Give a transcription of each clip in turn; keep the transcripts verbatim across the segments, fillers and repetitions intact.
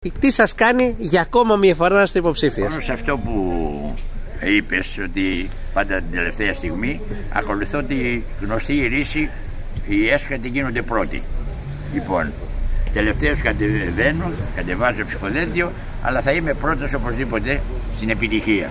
Τι σας κάνει για ακόμα μια φορά να είστε υποψήφιος? Μόνο σε αυτό που είπες, ότι πάντα την τελευταία στιγμή ακολουθώ τη γνωστή ρίση, οι έσχατοι γίνονται πρώτοι. Λοιπόν, τελευταίος κατεβαίνω, κατεβάζω ψηφοδέλτιο, αλλά θα είμαι πρώτος οπωσδήποτε στην επιτυχία.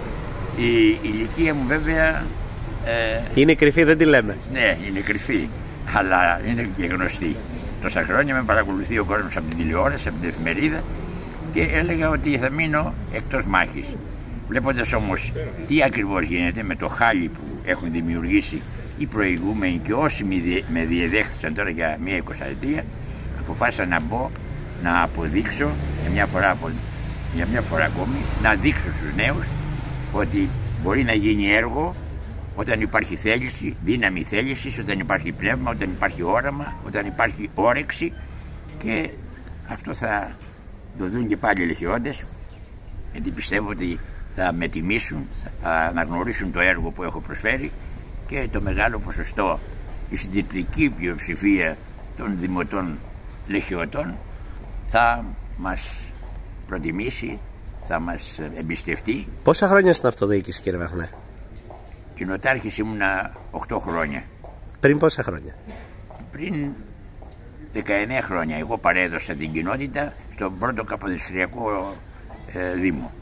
Η ηλικία μου βέβαια... Ε, είναι κρυφή, δεν τη λέμε. Ναι, είναι κρυφή, αλλά είναι και γνωστή. Τόσα χρόνια με παρακολουθεί ο κόσμος από την τηλεόραση, από την εφημερίδα, και έλεγα ότι θα μείνω εκτός μάχης. Βλέποντας όμως τι ακριβώς γίνεται με το χάλι που έχουν δημιουργήσει οι προηγούμενοι και όσοι με διεδέχθησαν τώρα για μία εικοσαετία, αποφάσισα να μπω, να αποδείξω για μια φορά, για μια φορά ακόμη, να δείξω στους νέους ότι μπορεί να γίνει έργο όταν υπάρχει θέληση, δύναμη θέλησης, όταν υπάρχει πνεύμα, όταν υπάρχει όραμα, όταν υπάρχει όρεξη, και αυτό θα το δουν και πάλι οι λεχιώντες, γιατί πιστεύω ότι θα με τιμήσουν, θα αναγνωρίσουν το έργο που έχω προσφέρει και το μεγάλο ποσοστό, η συντριπτική πλειοψηφία των δημοτών λεχιωτών θα μας προτιμήσει, θα μας εμπιστευτεί. Πόσα χρόνια στην αυτοδιοίκηση, κύριε Βαχνέ? Κοινοτάρχης ήμουνα οκτώ χρόνια. Πριν πόσα χρόνια? Πριν δεκαεννέα χρόνια. Εγώ παρέδωσα την κοινότητα στον πρώτο Καποδιστριακό ε, Δήμο.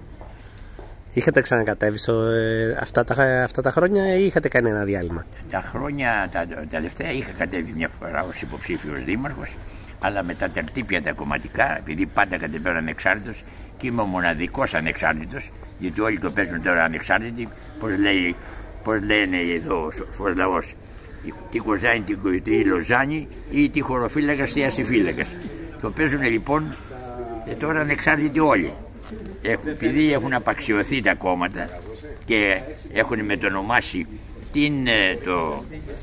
Είχατε ξανακατέβει στο, ε, αυτά, τα, αυτά τα χρόνια ή είχατε κάνει ένα διάλειμμα? Τα χρόνια τα, τα τελευταία είχα κατέβει μια φορά ως υποψήφιος δήμαρχος, αλλά με τα τερτύπια τα κομματικά, επειδή πάντα κατεβαίνω ανεξάρτητος και είμαι ο μοναδικός ανεξάρτητος, γιατί όλοι το παίζουν τώρα ανεξάρτητοι, πώς, λέει, πώς λένε εδώ ο λαός, τι κοζάνι, τι, τι λοζάνι ή τι χωροφύλακας, τι ασυφύλακας. Το παίζουν λοιπόν και τώρα ανεξάρτητοι όλοι. Έχουν, επειδή έχουν απαξιωθεί τα κόμματα και έχουν μετονομάσει την, το,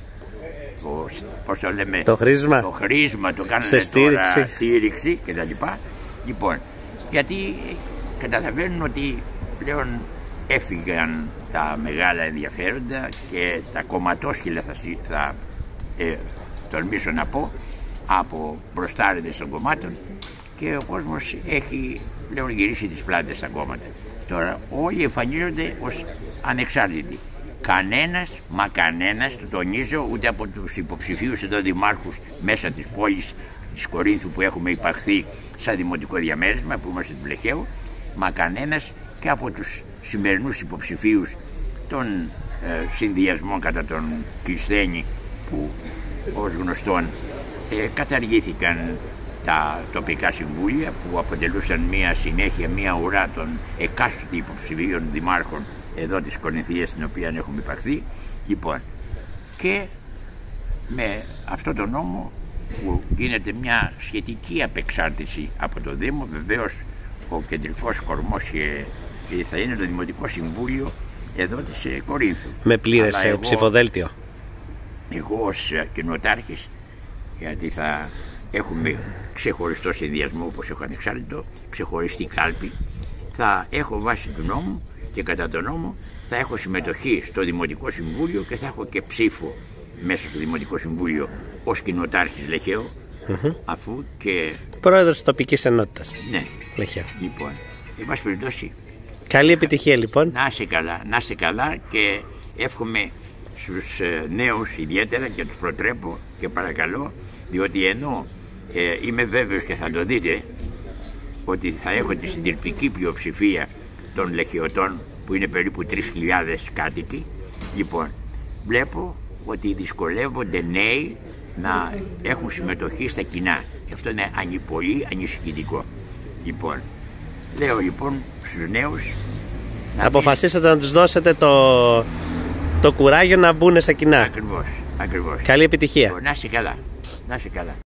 το, πώς το λέμε, το χρήσμα, το, χρήσμα, το κάνουν σε στήριξη, τώρα στήριξη κτλ. Λοιπόν, γιατί καταλαβαίνουν ότι πλέον έφυγαν τα μεγάλα ενδιαφέροντα και τα κομματόσκυλα, θα, θα ε, τολμήσω να πω, από μπροστάριδες των κομμάτων, και ο κόσμος έχει πλέον γυρίσει τις πλάτες στα κόμματα. Τώρα όλοι εμφανίζονται ως ανεξάρτητοι. Κανένας, μα κανένας, το τονίζω, ούτε από τους υποψηφίους εδώ δημάρχους μέσα της πόλης της Κορίνθου που έχουμε υπαχθεί σαν δημοτικό διαμέρισμα, που είμαστε του Βλεχαίου, μα κανένας και από τους σημερινούς υποψηφίους των ε, συνδυασμών κατά τον Κλεισθένη, που ως γνωστόν ε, καταργήθηκαν τα τοπικά συμβούλια που αποτελούσαν μια συνέχεια, μια ουρά των εκάστοτε υποψηφίων δημάρχων εδώ της Κορινθίας, στην οποία έχουμε υπαχθεί. Λοιπόν, και με αυτό το νόμο που γίνεται μια σχετική απεξάρτηση από το Δήμο, βεβαίως ο κεντρικός κορμός και θα είναι το Δημοτικό Συμβούλιο εδώ της Κορίνθου. Με πλήρες εγώ, ψηφοδέλτιο. Εγώ ως κοινοτάρχης, γιατί θα έχουμε ξεχωριστό συνδυασμό όπως έχω ανεξάρτητο, ξεχωριστή κάλπη, θα έχω βάση του νόμου και κατά τον νόμο θα έχω συμμετοχή στο Δημοτικό Συμβούλιο και θα έχω και ψήφο μέσα στο Δημοτικό Συμβούλιο ως κοινοτάρχης Λεχαίου, mm-hmm. αφού και... πρόεδρος της τοπικής ενότητας. Ναι. Λεχαίου. Λοιπόν, εν πάση περιπτώσει, καλή επιτυχία λοιπόν. Να είσαι καλά, να είσαι καλά, και εύχομαι στους νέους ιδιαίτερα και τους προτρέπω και παρακαλώ, διότι ενώ ε, είμαι βέβαιος και θα το δείτε ότι θα έχω τη συντριπτική πλειοψηφία των λεχιωτών, που είναι περίπου τρεις χιλιάδες κάτοικοι, λοιπόν, βλέπω ότι δυσκολεύονται νέοι να έχουν συμμετοχή στα κοινά, και αυτό είναι πολύ ανησυχητικό. Λοιπόν, λέω λοιπόν στους νέους να αποφασίσατε μην... να τους δώσετε το, το κουράγιο να μπουν στα κοινά. Ακριβώς, ακριβώς. Καλή επιτυχία. Να είσαι καλά, να είσαι καλά.